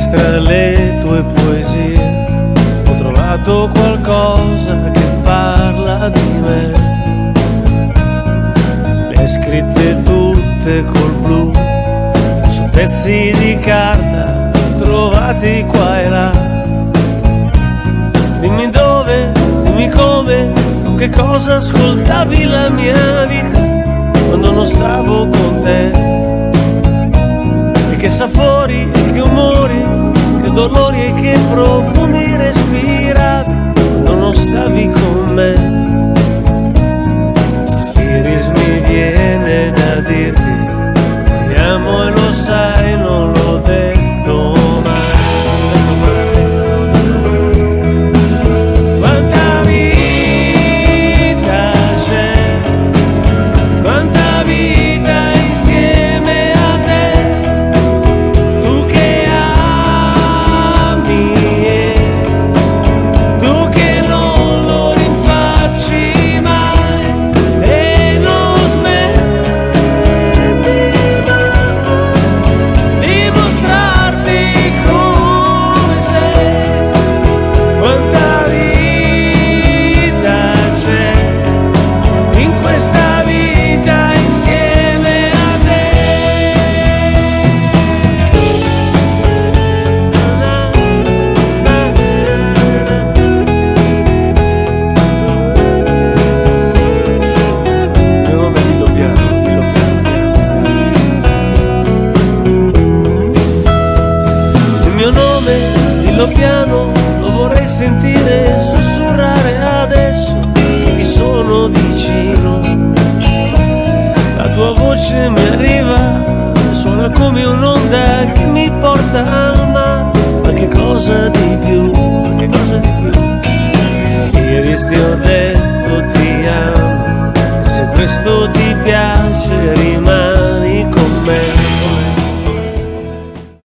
tra le tue poesie ho trovato qualcosa che parla di me. Le hai scritte tutte col blu su pezzi di carta trovati qua e là. Dimmi dove, dimmi come, con che cosa ascoltavi la mia vita quando non stavo con te. E che sapori, che umori, che dolori e che profumi respiravi quando non stavi con me. Iris, mi viene da dirti ti amo e lo sai, non l'ho detto mai. Quanta vita c'è, quanta vita insieme a te, tu che ami e tu che non lo rinfacci mai e non smetti mai di mostrarti come sei. Quanta vita c'è in questa vita insieme a te. Il mio nome, dillo piano, lo vorrei sentire sussurrare adesso che ti sono vicino. La tua voce mi arriva, suona come un'onda che mi porta al mare. Ma che cosa di più, ma che cosa di più? Iris, ti ho detto ti amo, se questo ti piace rimani.